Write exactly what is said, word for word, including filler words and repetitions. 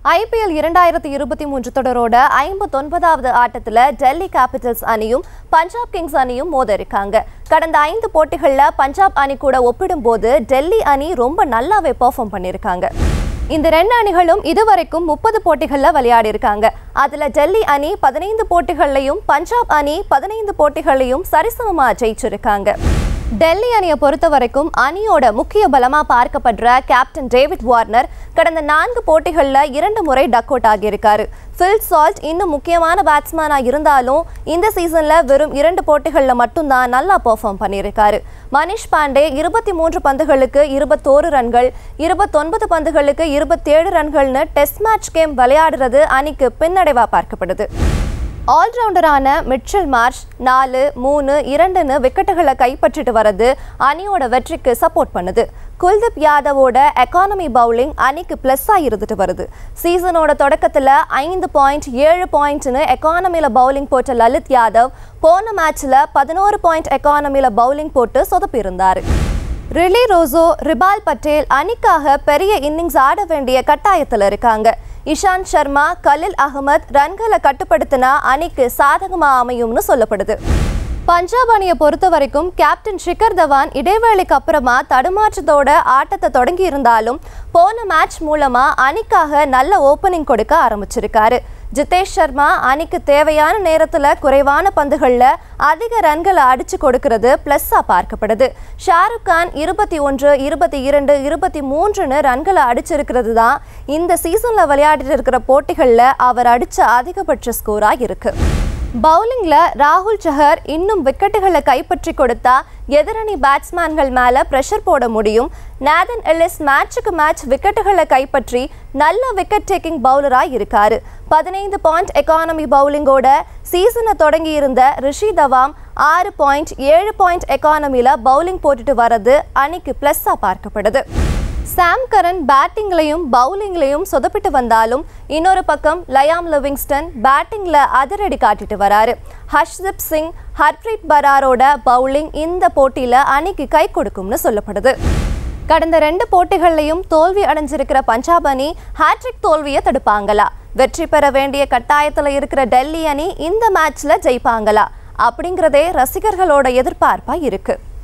I P L இரண்டாயிரத்து இருபத்தி மூன்று தொடரோட ஐம்பத்தி ஒன்பதாவது ஆட்டத்துல DelhiCapitals அணியும் PunjabKings அணியும் மோத இருக்காங்க. கடந்த ஐந்து போட்டிகள்ல பஞ்சாப் அணி கூட ஒப்பிடும்போது டெல்லி அணி ரொம்ப நல்லாவே பெர்ஃபார்ம் பண்ணிருக்காங்க. இந்த ரெண்டு அணிகளும் இதுவரைக்கும் முப்பது போட்டிகள்ல விளையாடி இருக்காங்க. அதுல டெல்லி அணி பதினைந்து போட்டிகள்லயும் பஞ்சாப் அணி பதினைந்து போட்டிகள்லயும் சரிசமமா ஜெயிச்சிருக்காங்க. டெல்லி அணியை பொறுத்த வரைக்கும் அணியோட முக்கிய பலமா பார்க்கப்படுற கேப்டன் டேவிட் வார்னர் கடந்த நான்கு போட்டிகள்ல இரண்டு முறை டக் அவுட் ஆகியிருக்காரு. ஃபில் சால்ட் இன்னும் முக்கியமான பேட்ஸ்மேனா இருந்தாலும் இந்த சீசன்ல வெறும் இரண்டு போட்டிகள்ல மட்டும்தான் நல்லா பெர்ஃபார்ம் பண்ணியிருக்காரு. மனிஷ் பாண்டே இருபத்தி மூன்று பந்துகளுக்கு இருபத்தோரு ரன்கள், இருபத்தொன்பது பந்துகளுக்கு இருபத்தேழு ரன்கள்னு டெஸ்ட் மேட்ச் கேம் விளையாடுறது அணிக்கு பின்னடைவா பார்க்கப்படுது. ஆல்ரவுண்டரான மிச்சல் மார்ஷ் நாலு மூணு இரண்டுன்னு விக்கெட்டுகளை கைப்பற்றிட்டு வரது அணியோட வெற்றிக்கு சப்போர்ட் பண்ணுது. குல்தீப் யாதவோட எக்கானமி பவுலிங் அணிக்கு பிளஸ்ஸா இருந்துட்டு வருது. சீசனோட தொடக்கத்துல ஐந்து பாயிண்ட் ஏழு பாயிண்ட்னு எக்கானமில பவுலிங் போட்ட லலித் யாதவ் போன மேட்ச்ல பதினோரு பாயிண்ட் எக்கானமில பவுலிங் போட்டு சொதப்பி இருந்தாரு. ரிலி ரோசோ, ரிபால் பட்டேல் அணிக்காக பெரிய இன்னிங்ஸ் ஆட வேண்டிய கட்டாயத்தில் இருக்காங்க. இஷாந்த் சர்மா, கலில் அகமத் ரன்களை கட்டுப்படுத்தினா அணிக்கு சாதகமா அமையும்னு சொல்லப்படுது. பஞ்சாப் அணியை பொறுத்த வரைக்கும் கேப்டன் ஷிகர் தவான் இடைவேளைக்கு அப்புறமா தடுமாற்றத்தோட ஆட்டத்தை தொடங்கி இருந்தாலும் போன மேட்ச் மூலமா அணிக்காக நல்ல ஓப்பனிங் கொடுக்க ஆரம்பிச்சிருக்காரு. ஜிதேஷ்சர்மா அணிக்கு தேவையான நேரத்துல குறைவான பந்துகள்ல அதிக ரன்களை அடிச்சு கொடுக்கிறது பிளஸ்ஸா பார்க்கப்படுது. ஷாருக் கான் இருபத்தி ஒன்று இருபத்தி இரண்டு இருபத்தி மூன்றுன்னு ரன்களை அடிச்சிருக்கிறது தான் இந்த சீசன்ல விளையாடிட்டு இருக்கிற போட்டிகள்ல அவர் அடிச்ச அதிகபட்ச ஸ்கோரா இருக்கு. பவுலிங்ல ராகுல் சஹர் இன்னும் விக்கெட்டுகளை கைப்பற்றி கொடுத்தா எதிரணி பேட்ஸ்மேன்கள் மேல பிரஷர் போட முடியும். நேதன் எல்லிஸ் மேட்சுக்கு மேட்ச் விக்கெட்டுகளை கைப்பற்றி நல்ல விக்கெட் டேக்கிங் பவுலரா இருக்காரு. பதினைந்து பாயிண்ட் எக்கானமி பவுலிங்கோட சீசனை தொடங்கி இருந்த ரிஷி தவாம் ஆறு பாயிண்ட் ஏழு பாயிண்ட் எக்கானமில பவுலிங் போட்டுட்டு வரது அணிக்கு பிளஸ்ஸா பார்க்கப்படுது. சாம் கரன் பேட்டிங்லையும் பவுலிங்லையும் சொதப்பிட்டு வந்தாலும் இன்னொரு பக்கம் லயாம் லிவிங்ஸ்டன் பேட்டிங்ல அதிரடி காட்டிட்டு வராரு. ஹர்ஷ்தீப் சிங், ஹர்ப்ரீத் பராரோட பவுலிங் இந்த போட்டியில அணிக்கு கை கொடுக்கும்னு சொல்லப்படுது. கடந்த ரெண்டு போட்டிகள்லையும் தோல்வி அடைஞ்சிருக்கிற பஞ்சாப் அணி ஹேட்ரிக் தோல்வியை தடுப்பாங்களா? வெற்றி பெற வேண்டிய கட்டாயத்துல இருக்கிற டெல்லி அணி இந்த மேட்ச்ல ஜெயிப்பாங்களா? அப்படிங்கிறதே ரசிகர்களோட எதிர்பார்ப்பா இருக்கு.